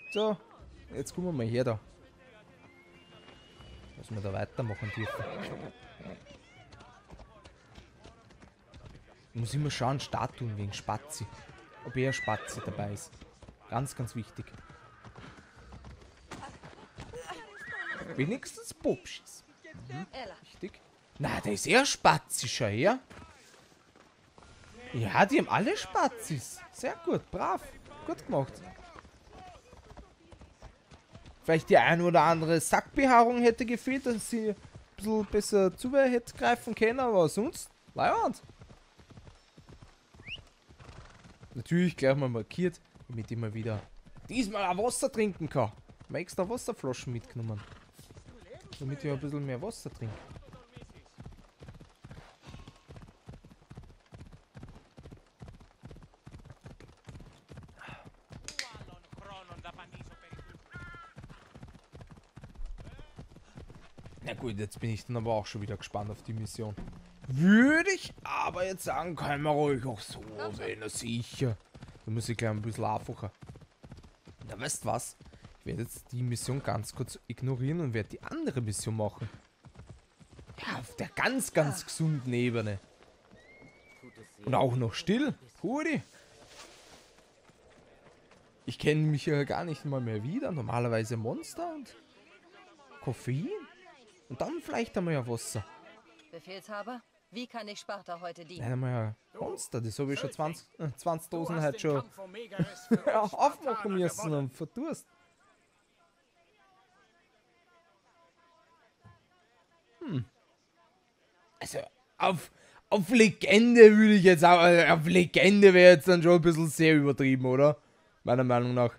So, jetzt gucken wir mal her da. Was wir da weitermachen dürfen. Ich muss immer schauen, Statuen wegen Spazi. Ob eher Spazi dabei ist. Ganz, ganz wichtig. Wenigstens Popschis. Wichtig. Na, der ist eher spazischer, ja? Ja, die haben alle Spazis. Sehr gut, brav. Gut gemacht. Vielleicht die ein oder andere Sackbehaarung hätte gefehlt, dass sie ein bisschen besser zu hätte greifen können, aber sonst, Leihwand. Natürlich gleich mal markiert, damit ich mal wieder diesmal auch Wasser trinken kann. Ich habe extra Wasserflaschen mitgenommen. Damit ich ein bisschen mehr Wasser trinke. Na gut, jetzt bin ich dann aber auch schon wieder gespannt auf die Mission. Würde ich aber jetzt sagen, können wir ruhig auch so, wenn er sicher. Da muss ich gleich ein bisschen einfacher. Na, weißt was? Ich werde jetzt die Mission ganz kurz ignorieren und werde die andere Mission machen. Ja, auf der ganz, ganz gesunden Ebene. Und auch noch still. Hudi. Ich kenne mich ja gar nicht mal mehr wieder. Normalerweise Monster und Koffein. Und dann vielleicht einmal ja Wasser. Befehlshaber, wie kann ich Sparta heute dienen? Nein, einmal ja Monster. Das habe ich schon 20 Dosen halt schon aufmachen müssen und verdurst. Also, auf Legende würde ich jetzt auch, auf Legende wäre jetzt dann schon ein bisschen sehr übertrieben, oder? Meiner Meinung nach.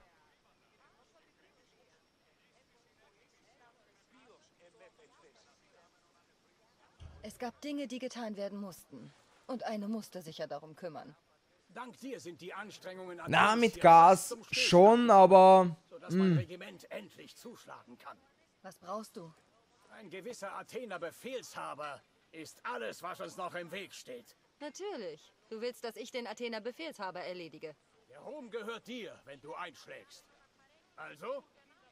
Es gab Dinge, die getan werden mussten. Und eine musste sich ja darum kümmern. Dank dir sind die Anstrengungen an Na, uns mit hier Gas fast zum Stillstand schon, aber... sodass mein Regiment endlich zuschlagen kann. Was brauchst du? Ein gewisser Athener Befehlshaber ist alles, was uns noch im Weg steht. Natürlich. Du willst, dass ich den Athener Befehlshaber erledige. Der Ruhm gehört dir, wenn du einschlägst. Also,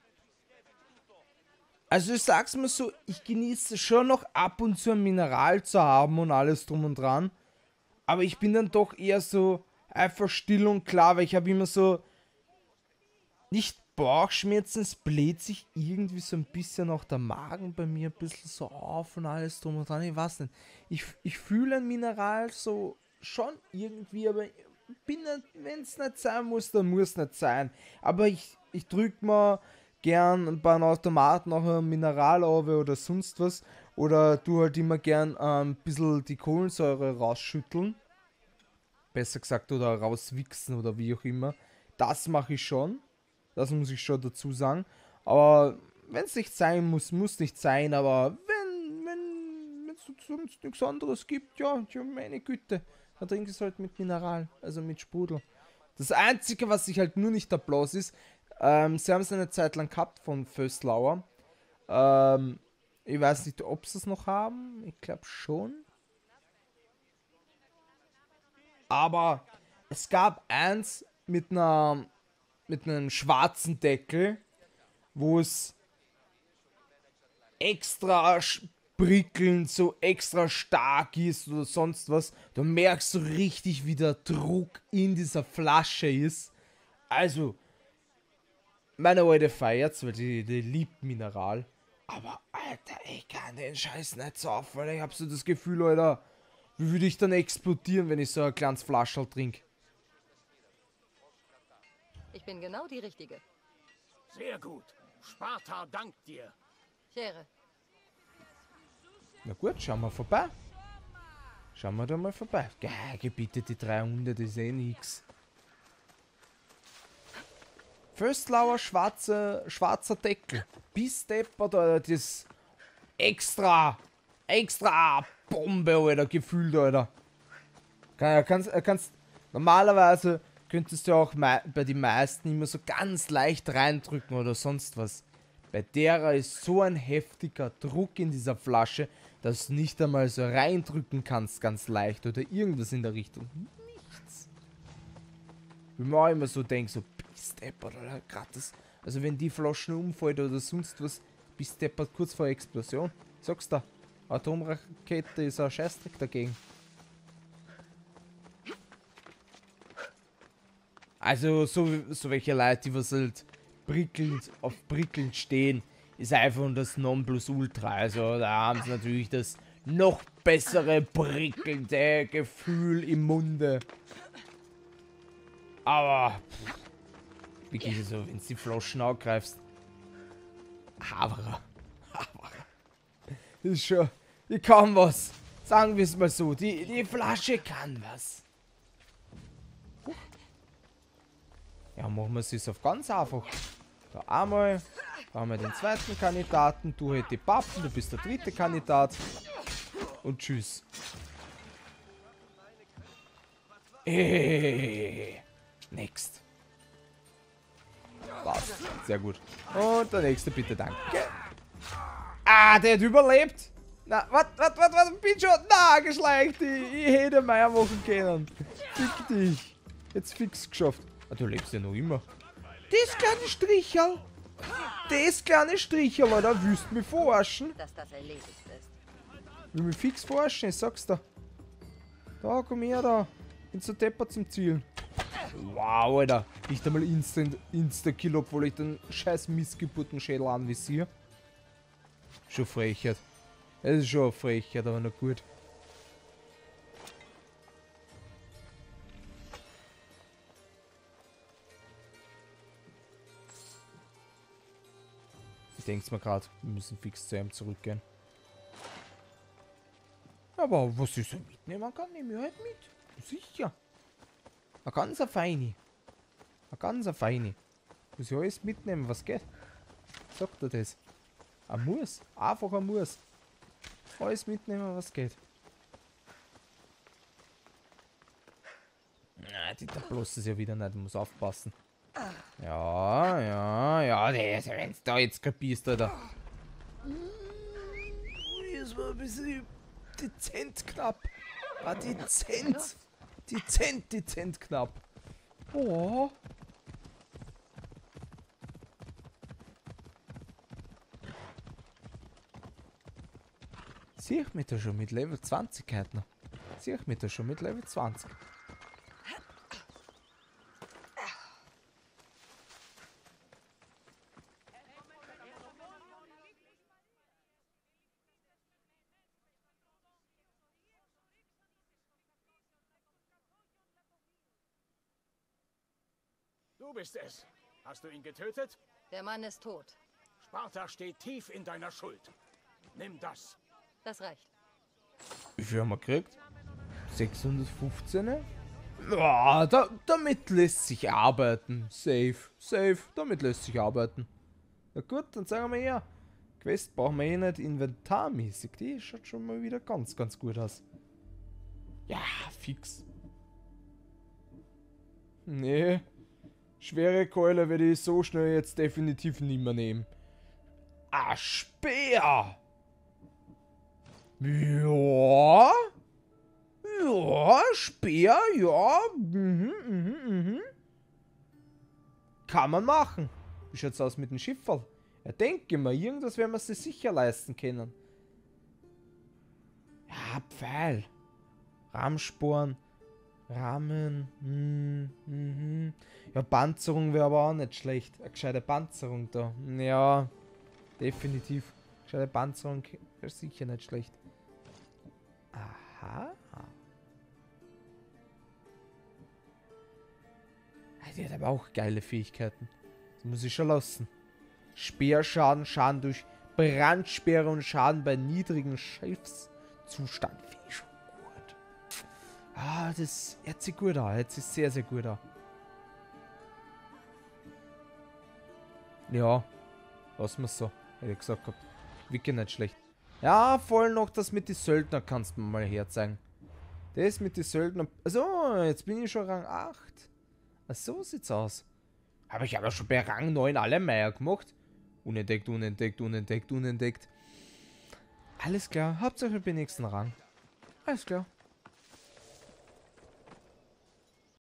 Also ich sag's mal so, ich genieße schon noch ab und zu ein Mineral zu haben und alles drum und dran. Aber ich bin dann doch eher so einfach still und klar, weil ich habe immer so... Nicht Bauchschmerzen, es bläht sich irgendwie so ein bisschen auch der Magen bei mir ein bisschen so auf und alles drum und dran. Ich weiß nicht. Ich fühle ein Mineral so schon irgendwie, aber bin nicht, wenn es nicht sein muss, dann muss es nicht sein. Aber ich drück mir gern bei einem Automaten auch ein Mineral auf oder sonst was. Oder du halt immer gern ein bisschen die Kohlensäure rausschütteln. Besser gesagt, oder rauswichsen oder wie auch immer. Das mache ich schon. Das muss ich schon dazu sagen. Aber wenn es nicht sein muss, muss nicht sein. Aber wenn es sonst nichts anderes gibt, ja, meine Güte. Dann trinke ich es halt mit Mineral, also mit Sprudel. Das Einzige, was ich halt nur nicht der Blaus ist, sie haben es eine Zeit lang gehabt von Vöslauer. Ich weiß nicht, ob sie es noch haben. Ich glaube schon. Aber es gab eins mit einem schwarzen Deckel, wo es extra prickelnd, so extra stark ist oder sonst was. Du merkst so richtig, wie der Druck in dieser Flasche ist. Also, meine alte feiert's, weil die liebt Mineral. Aber, Alter, ich kann den Scheiß nicht saufen, weil ich hab so das Gefühl, Alter, wie würde ich dann explodieren, wenn ich so ein kleines Flascherl trinke. Ich bin genau die Richtige. sehr gut. Sparta dankt dir. Schere. Na gut, schauen wir vorbei. Schauen wir da mal vorbei. Bitte, die 300 ist eh nix. Vöslauer schwarzer Deckel. Bis deppert, Alter, das extra Bombe, Alter, gefühlt, Alter. Kannst, normalerweise könntest du auch bei den meisten immer so ganz leicht reindrücken oder sonst was. Bei derer ist so ein heftiger Druck in dieser Flasche, dass du nicht einmal so reindrücken kannst, ganz leicht oder irgendwas in der Richtung. Nichts. Wie man auch immer so denkt, so Step oder gerade Also wenn die Flaschen umfällt oder sonst was, bist du kurz vor Explosion. Sag's da. Atomrakete ist ein Scheißdreck dagegen. Also so welche Leute, die was halt auf prickelnd stehen, ist einfach das Nonplusultra. Also da haben sie natürlich das noch bessere prickelnde Gefühl im Munde. Aber wirklich so, wenn du die Flaschen angreifst. Havara. Das ist schon. Die kann was. Sagen wir es mal so. Die Flasche kann was. Ja, machen wir es auf ganz einfach. Da einmal. Da haben wir den zweiten Kandidaten. Du halt die Pappen. Du bist der dritte Kandidat. Und tschüss. Next. Passt. Sehr gut. Und der nächste bitte, danke. Ah, der hat überlebt. Na, was, bin schon geschleicht. Ich hätte mehr machen können. Fick dich. Jetzt fix geschafft. Ah, du lebst ja noch immer. Das kleine Stricherl. Das kleine Stricherl, weil da willst du mich verarschen. Dass das erledigt ist. Will mich fix verarschen, ich sag's dir. Da, komm her da. Bin so deppert zum Zielen. Wow, Alter. Nicht einmal Insta-Kill, obwohl ich den scheiß Missgeburtenschädel anvisiere. Schon Frechheit. Es ist schon eine Frechheit, aber noch gut. Ich denk's mir gerade, wir müssen fix zu ihm zurückgehen. Aber was ich so mitnehmen kann, nehme ich halt mit. Sicher. Eine ganz feine. Eine ganz feine. Muss ich alles mitnehmen, was geht. Sagt er das? Ein Muss. Einfach ein Muss. Alles mitnehmen, was geht. Na, die bloß ist ja wieder nicht. Muss aufpassen. Ja. Wenn du da jetzt kapierst, Alter. Das war ein bisschen dezent knapp. Ah, dezent. Dezent knapp. Oh. Sehe ich mich da schon mit Level 20 heute noch? Sehe ich mich da schon mit Level 20? Du bist es. Hast du ihn getötet? Der Mann ist tot. Sparta steht tief in deiner Schuld. Nimm das. Das reicht. Wie viel haben wir gekriegt? 615? Ja, damit lässt sich arbeiten. Safe. Damit lässt sich arbeiten. Na gut, dann sagen wir her. Quest brauchen wir eh nicht inventarmäßig. Die schaut schon mal wieder ganz gut aus. Ja, fix. Nee. Schwere Keule werde ich so schnell jetzt definitiv nicht mehr nehmen. Ah, Speer! Ja. Ja, Speer, ja. Kann man machen. Wie schaut's aus mit dem Schifferl? Ja, denke mal, irgendwas werden wir sich sicher leisten können. Ja, Pfeil. Rahmsporn. Rahmen. Ja, Panzerung wäre aber auch nicht schlecht. Eine gescheite Panzerung da. Ja, definitiv. Gescheite Panzerung wäre sicher nicht schlecht. Aha. Die hat aber auch geile Fähigkeiten. Das muss ich schon lassen. Speerschaden, Schaden durch Brandsperre und Schaden bei niedrigem Schiffszustand. Finde ich schon gut. Ah, das hört sich gut an. Hört sich sehr gut an. Ja, lassen wir es so. Hätte ich gesagt gehabt. Wirklich nicht schlecht. Ja, voll noch das mit den Söldner kannst du mir mal herzeigen. Das mit den Söldner. Also, jetzt bin ich schon Rang 8. Ach, so sieht's aus. Aber ich habe ja schon bei Rang 9 alle Meier gemacht. Unentdeckt. Alles klar, Hauptsache ich bin nächsten Rang. Alles klar.